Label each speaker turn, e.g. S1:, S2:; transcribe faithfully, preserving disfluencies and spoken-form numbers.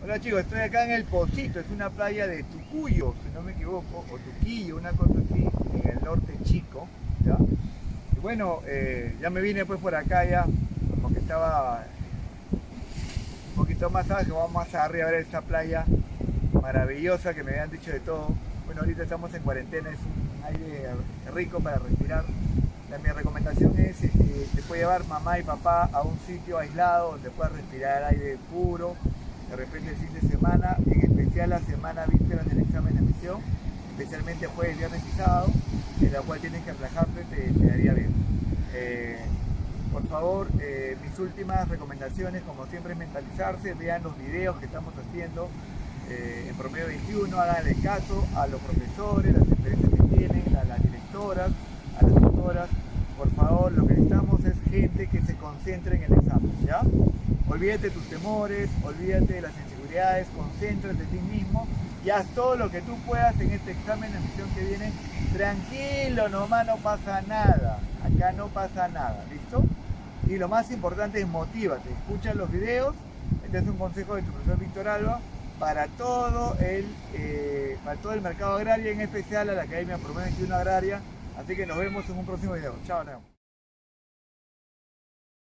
S1: Hola chicos, estoy acá en El Pocito, es una playa de Tucuyo, si no me equivoco, o Tuquillo, una cosa así, en el norte chico, ¿ya? Y bueno, eh, ya me vine pues por acá ya, como que estaba un poquito más abajo, vamos más arriba a ver esa playa maravillosa que me habían dicho de todo. Bueno, ahorita estamos en cuarentena, es un aire rico para respirar. La, mi recomendación es que te puede llevar mamá y papá a un sitio aislado donde puedas respirar aire puro, de repente el fin de semana, en especial la semana víspera del examen de admisión, especialmente jueves, viernes y sábado, en la cual tienes que relajarte, te, te daría bien. Eh, por favor, eh, mis últimas recomendaciones, como siempre, es mentalizarse, vean los videos que estamos haciendo eh, en Promedio veintiuno, háganle caso a los profesores, las experiencias que tienen, a las directoras, a las tutoras. Por favor, lo que necesitamos es gente que se concentre en el examen, ¿ya? Olvídate de tus temores, olvídate de las inseguridades, concéntrate en ti mismo y haz todo lo que tú puedas en este examen de admisión que viene. Tranquilo, nomás no pasa nada, acá no pasa nada, ¿listo? Y lo más importante es motívate, escucha los videos. Este es un consejo de tu profesor Víctor Alba para todo el, eh, para todo el mercado agrario, en especial a la Academia Promedio veintiuno Agraria. Así que nos vemos en un próximo video. Chao, Neo.